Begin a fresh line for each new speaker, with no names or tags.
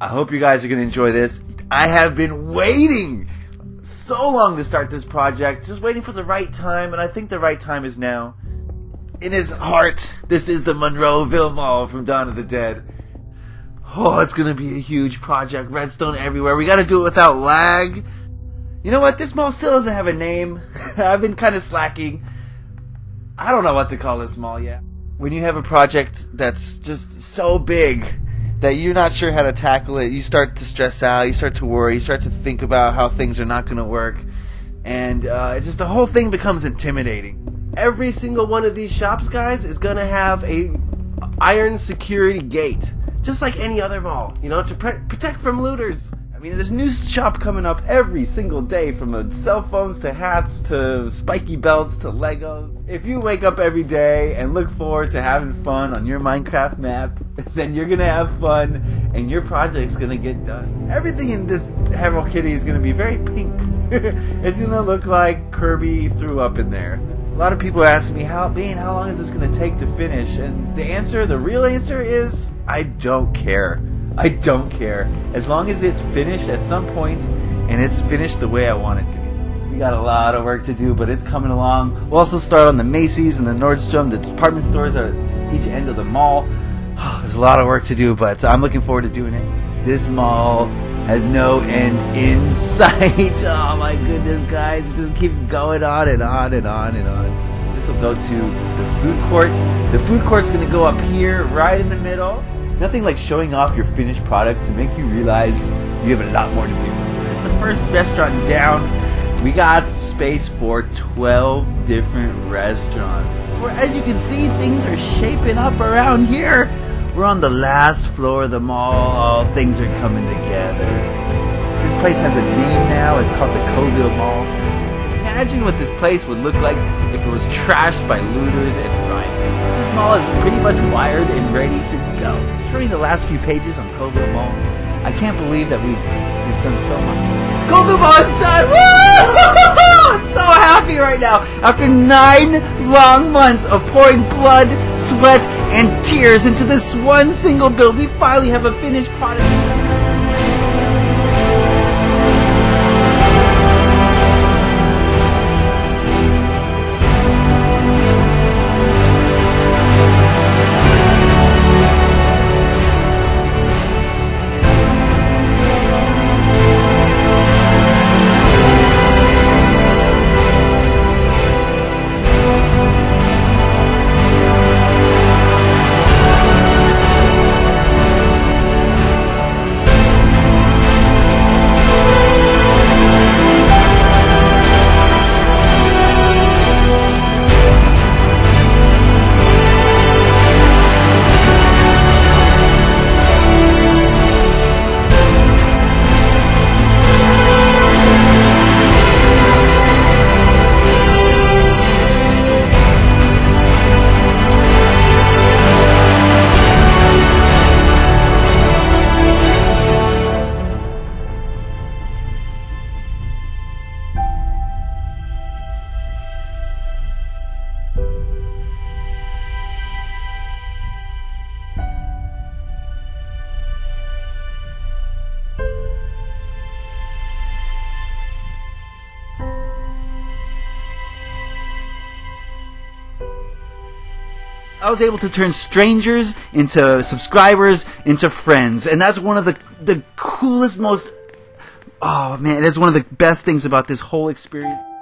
I hope you guys are going to enjoy this. I have been waiting so long to start this project, just waiting for the right time, and I think the right time is now. In his heart, this is the Coeville Mall from Dawn of the Dead. Oh, it's going to be a huge project. Redstone everywhere. We got to do it without lag. You know what? This mall still doesn't have a name. I've been kind of slacking. I don't know what to call this mall yet. When you have a project that's just so big that you're not sure how to tackle it, you start to stress out, you start to worry, you start to think about how things are not going to work, and it's just the whole thing becomes intimidating.
Every single one of these shops, guys, is going to have a iron security gate, just like any other mall, you know, to protect from looters. I mean, there's new shop coming up every single day, from cell phones to hats to spiky belts to Legos. If you wake up every day and look forward to having fun on your Minecraft map, then you're going to have fun and your project's going to get done. Everything in this Hello Kitty is going to be very pink. It's going to look like Kirby threw up in there. A lot of people are asking me, how long is this going to take to finish? And the real answer is, I don't care. I don't care. As long as it's finished at some point, and it's finished the way I want it to be. We got a lot of work to do, but it's coming along. We'll also start on the Macy's and the Nordstrom, the department stores at each end of the mall. There's a lot of work to do, but I'm looking forward to doing it. This mall has no end in sight. Oh my goodness, guys. It just keeps going on and on and on and on. This will go to the food court. The food court's going to go up here, right in the middle. Nothing like showing off your finished product to make you realize you have a lot more to do. It's the first restaurant down. We got space for 12 different restaurants. Where, as you can see, things are shaping up around here. We're on the last floor of the mall. Oh, things are coming together. This place has a name now. It's called the Coeville Mall. Imagine what this place would look like if it was trashed by looters and rioters. This mall is pretty much wired and ready to go. During the last few pages on Coeville Mall, I can't believe that we've done so much. Coeville Mall is done! Woo! I'm so happy right now. After 9 long months of pouring blood, sweat, and tears into this one single build, we finally have a finished product. I was able to turn strangers into subscribers, into friends. And that's one of the coolest, most... Oh, man, it is one of the best things about this whole experience.